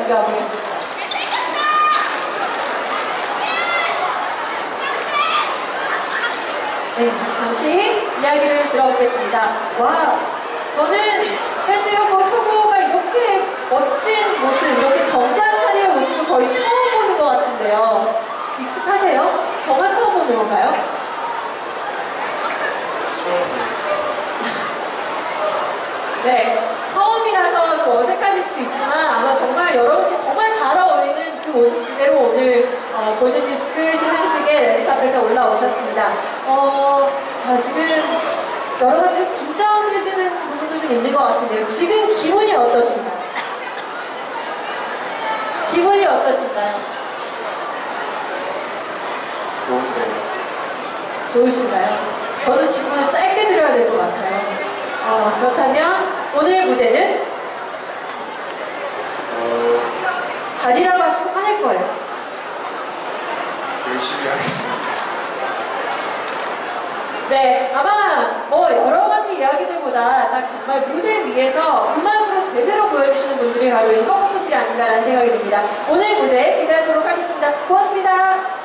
이어가 보겠습니다. 네, 잠시 이야기를 들어보겠습니다. 와, 저는 밴드여고 표고가 이렇게 멋진 모습, 이렇게 정장 차림의 모습을 거의 처음 보는 것 같은데요. 익숙하세요? 정말 처음 보는 건가요? 네, 처음이라서 좀 어색하실 수도 있지만 아마 정말 여러분께 정말 잘 어울리는 그 모습 그대로 오늘 골든디스크 시상식에 레드카펫에 올라오셨습니다. 자, 지금 여러 가지 좀 긴장되시는 부분도 좀 있는 것 같은데요. 지금 기분이 어떠신가요? 기분이 어떠신가요? 좋은데요. 좋으신가요? 저도 질문을 짧게 드려야 될 것 같아요. 그렇다면 오늘 무대는 자리라고 하시면 화낼 거예요. 열심히 하겠습니다. 네, 아마 뭐 여러 가지 이야기들보다 딱 정말 무대 위에서 음악으로 제대로 보여주시는 분들이 바로 이 커플분들이 아닌가라는 생각이 듭니다. 오늘 무대 기대하도록 하겠습니다. 고맙습니다.